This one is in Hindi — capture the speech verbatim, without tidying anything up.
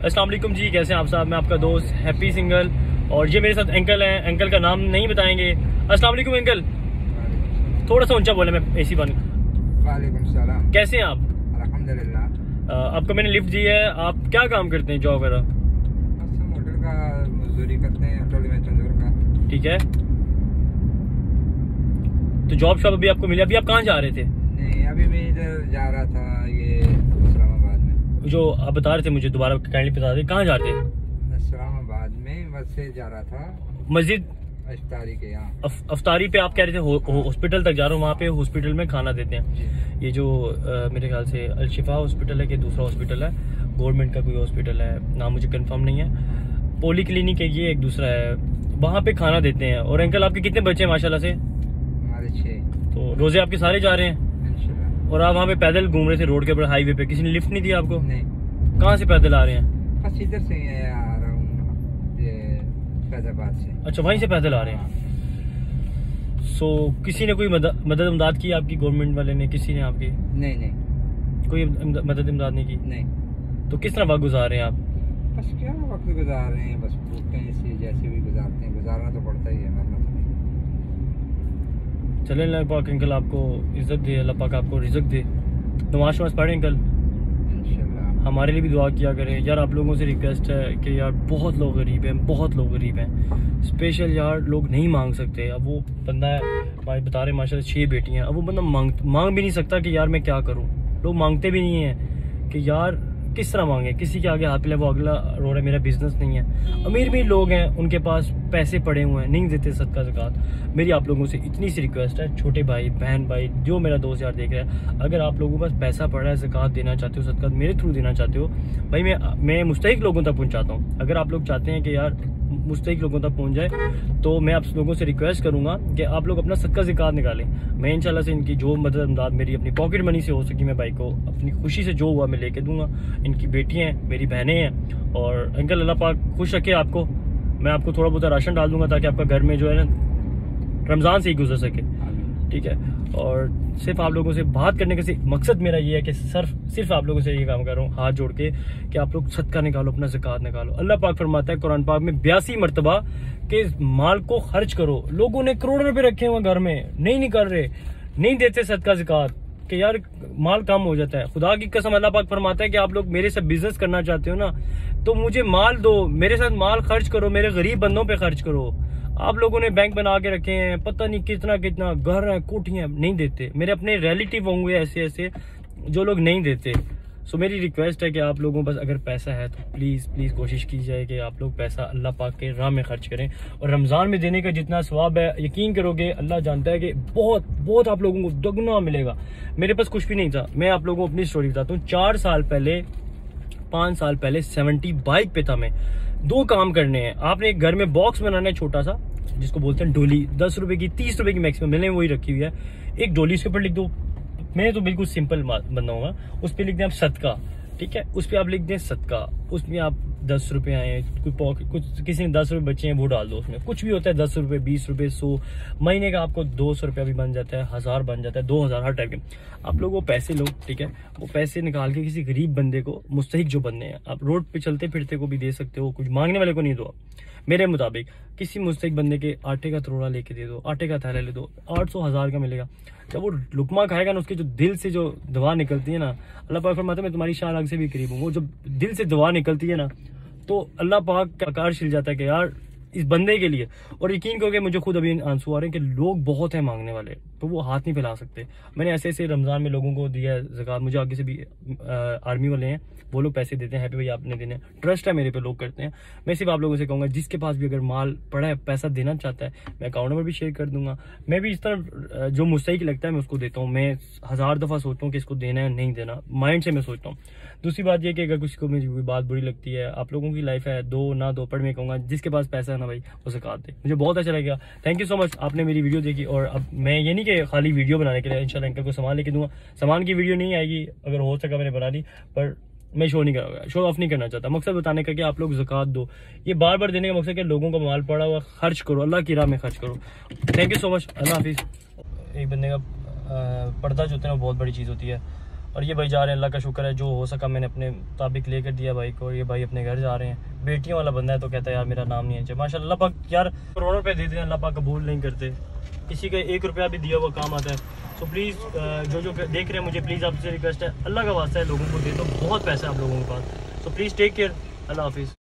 अस्सलाम वालेकुम जी, कैसे हैं आप साहब। मैं आपका दोस्त हैप्पी सिंगल और ये मेरे साथ अंकल हैं। अंकल का नाम नहीं बताएंगे। अस्सलाम वालेकुम अंकल, थोड़ा सा ऊंचा बोले, मैं एसी बंद। वालेकुम सलाम। कैसे हैं आप? अल्हम्दुलिल्लाह। आपको मैंने लिफ्ट दी है। आप क्या काम करते हैं, जॉब वगैरह? होटल का मजदूरी करते हैं, होटल में तंदूर का। ठीक है, तो जॉब शॉप अभी आपको मिली? अभी आप कहाँ जा रहे थे? नहीं, अभी मैं इधर जा रहा था, ये इस्लामाबाद में। जो आप बता रहे थे मुझे, दोबारा काइंडली बता दें, कहाँ जा रहे थे? इस्लामाबाद में बस से जा रहा था, मस्जिद अफ्तारी के यहाँ। अफ, अफ्तारी पे आप कह रहे थे हॉस्पिटल तक जा रहा हूँ, वहाँ पे हॉस्पिटल में खाना देते हैं। ये जो आ, मेरे ख्याल से अल शिफा हॉस्पिटल है कि दूसरा हॉस्पिटल है, गवर्नमेंट का कोई हॉस्पिटल है, नाम मुझे कंफर्म नहीं है। पोली क्लिनिक है, ये एक दूसरा है, वहाँ पे खाना देते हैं। और अंकल आपके कितने बच्चे हैं माशाल्लाह से? हमारे छः। तो रोजे आपके सारे जा रहे हैं इंशाल्लाह। और आप वहाँ पे पैदल घूम रहे थे रोड के ऊपर, हाईवे पे, किसी ने लिफ्ट नहीं दिया आपको? नहीं। कहाँ से पैदल आ रहे हैं? बस इधर से आ रहा हूँ, ये फैजाबाद से। अच्छा, वहीं से पैदल आ रहे हैं। सो किसी ने कोई मदद मदद इमदाद की आपकी? गवर्नमेंट वाले ने, किसी ने आपकी? नहीं नहीं, कोई मदद इमदाद नहीं की? नहीं। तो किस तरह वक्त गुजार रहे हैं आप? बस क्या वक्त गुजार रहे हैं, बस भूखे हैं, इसी जैसे भी गुजारते हैं, गुजारना तो पड़ता ही है, मरना तो नहीं। चले अल्लाह पाक अंकल आपको इज्जत दे, अल्लाह पाक आपको रिज़्क दे। नमाज शमाज पढ़ें अंकल, इंशाल्लाह। हमारे लिए भी दुआ किया करें यार। आप लोगों से रिक्वेस्ट है कि यार बहुत लोग गरीब हैं, बहुत लोग गरीब हैं, स्पेशल यार लोग नहीं मांग सकते। अब वो बंदा है भाई बता रहे माशाल्लाह छः बेटियां, अब वो बंदा मांग मांग भी नहीं सकता कि यार मैं क्या करूं। लोग मांगते भी नहीं हैं कि यार किस तरह मांगे, किसी के आगे हाथ पे वो अगला रो रहा है मेरा बिजनेस नहीं है। अमीर भी लोग हैं, उनके पास पैसे पड़े हुए हैं, नहीं देते सदका ज़कात। मेरी आप लोगों से इतनी सी रिक्वेस्ट है, छोटे भाई बहन भाई जो मेरा दोस्त यार देख रहा है, अगर आप लोगों के पास पैसा पड़ा है, ज़कात देना चाहते हो, सदका मेरे थ्रू देना चाहते हो, भाई मैं मैं मुस्तहिक लोगों तक पहुँचाता हूँ। अगर आप लोग चाहते हैं कि यार मुस्तहिक लोगों तक पहुँच जाए, तो मैं आप लोगों से रिक्वेस्ट करूँगा कि आप लोग अपना सदका ज़कात निकालें। मैं इंशाल्लाह से इनकी जो मदद इमदाद मेरी अपनी पॉकेट मनी से हो सकी, मैं भाई को अपनी खुशी से जो हुआ मैं लेके दूंगा। इनकी बेटियाँ हैं, मेरी बहनें हैं, और अंकल अल्लाह पाक खुश रखे आपको। मैं आपको थोड़ा बहुत राशन डाल दूंगा ताकि आपका घर में जो है ना रमज़ान से ही गुजर सके, ठीक है। और सिर्फ आप लोगों से बात करने का मकसद मेरा ये है कि सिर्फ सिर्फ आप लोगों से ये काम कर रहा हूँ हाथ जोड़ के कि आप लोग सदका निकालो, अपना ज़कात निकालो। अल्लाह पाक फरमाता है कुरान पाक में बयासी मरतबा कि माल को खर्च करो। लोगों ने करोड़ों रुपए रखे हुए घर में, नहीं निकाल रहे, नहीं देते सदका ज़कात, कि यार माल कम हो जाता है। खुदा की कसम अल्लाह पाक फरमाता है कि आप लोग मेरे साथ बिजनेस करना चाहते हो ना, तो मुझे माल दो, मेरे साथ माल खर्च करो, मेरे गरीब बंदों पे खर्च करो। आप लोगों ने बैंक बना के रखे हैं, पता नहीं कितना कितना घर है, कोठियां, नहीं देते। मेरे अपने रिलेटिव होंगे ऐसे ऐसे जो लोग नहीं देते। सो मेरी रिक्वेस्ट है कि आप लोगों पास अगर पैसा है तो प्लीज़ प्लीज़ कोशिश की जाए कि आप लोग पैसा अल्लाह पाक के राह में खर्च करें। और रमज़ान में देने का जितना सवाब है, यकीन करोगे अल्लाह जानता है कि बहुत बहुत आप लोगों को दोगुना मिलेगा। मेरे पास कुछ भी नहीं था। मैं आप लोगों को अपनी स्टोरी बताता हूँ। चार साल पहले, पाँच साल पहले सेवेंटी बाइक पे था मैं। दो काम करने हैं, आपने एक घर में बॉक्स बनाना है छोटा सा, जिसको बोलते हैं डोली, दस रुपए की, तीस रुपए की मैक्सिमम, मैंने वही रखी हुई है। एक डोली उसके ऊपर लिख दो, मैं तो बिल्कुल सिंपल बंदा हूँ, उस पर लिख दें आप सदका, ठीक है। उस पर आप लिख दें सदका, उसमें आप दस रुपए आए, कोई पॉकेट, कुछ किसी ने दस रुपए बचे हैं वो डाल दो उसमें। कुछ भी होता है, दस रुपए, बीस रुपए, सौ, महीने का आपको दो सौ रुपया भी बन जाता है, हजार बन जाता है, दो हजार, हर टाइप के। आप लोग वो पैसे लो, ठीक है, वो पैसे निकाल के किसी गरीब बंदे को, मुस्तहिक जो बंदे हैं, आप रोड पे चलते फिरते को भी दे सकते हो, कुछ मांगने वाले को नहीं दो। मेरे मुताबिक किसी मुस्तहिक बंदे के आटे का तरोड़ा लेके दे दो, आटे का थैला ले दो, आठ सौ हजार का मिलेगा। जब वो लुकमा खाएगा ना, उसके जो दिल से जो दवा निकलती है ना, अल्लाह पाक फरमाता है मैं तुम्हारी शान आग से भी करीब हूँ। वो जब दिल से दवा निकलती है ना, तो अल्लाह पाक का आकार छिल जाता है कि यार इस बंदे के लिए। और यकीन करोगे मुझे खुद अभी आंसू आ रहे हैं कि लोग बहुत हैं मांगने वाले, तो वो हाथ नहीं फैला सकते। मैंने ऐसे ऐसे रमज़ान में लोगों को दिया है ज़कात। मुझे आगे से भी आ, आर्मी वाले हैं, वो लोग पैसे देते हैं, हैप्पी भाई आपने देने, ट्रस्ट है मेरे पे, लोग करते हैं। मैं सिर्फ आप लोगों से कहूँगा जिसके पास भी अगर माल पड़ा है, पैसा देना चाहता है, मैं अकाउंट नंबर भी शेयर कर दूंगा। मैं भी इस तरह जो मुस्तहिक लगता है मैं उसको देता हूँ। मैं हज़ार दफ़ा सोचता हूँ कि इसको देना है नहीं देना, माइंड से मैं सोचता हूँ। दूसरी बात यह कि अगर किसी को मेरी कोई बात बुरी लगती है, आप लोगों की लाइफ है, दो ना दो, पर मैं कहूँगा जिसके पास पैसा है ना भाई, वो ज़कात दे। मुझे बहुत अच्छा लगेगा। थैंक यू सो मच, आपने मेरी वीडियो देखी। और अब मैं ये नहीं कि खाली वीडियो बनाने के लिए, इंशाल्लाह अंकल को सामान लेके दूंगा। सामान की वीडियो नहीं आएगी, अगर हो सका मैंने बना ली, पर मैं शो नहीं करूँगा, शो ऑफ नहीं करना चाहता। मकसद बताने का कि आप लोग ज़कात दो। ये बार बार देने का मकसद है लोगों का माल पड़ा हुआ खर्च करो, अल्लाह की राह में खर्च करो। थैंक यू सो मच, अल्लाह हाफिज़। एक बंदे का पर्दा जो होता है ना बहुत बड़ी चीज़ होती है। और ये भाई जा रहे हैं, अल्लाह का शुक्र है जो हो सका मैंने अपने मुताबिक लेकर दिया भाई को। ये भाई अपने घर जा रहे हैं, बेटियों वाला बंदा है तो कहता है यार मेरा नाम नहीं है माशाल्लाह। अल्लाह पाक यार करोड़ों रुपये देते हैं, अल्लाह पाक कबूल नहीं करते, किसी का एक रुपया भी दिया हुआ काम आता है। सो प्लीज़ जो जो देख रहे हैं मुझे प्लीज़ आपसे रिक्वेस्ट है, अल्लाह का वास्ता है लोगों को दे दो, बहुत पैसा है आप लोगों के पास। सो प्लीज़ टेक केयर, अल्लाह हाफिज़।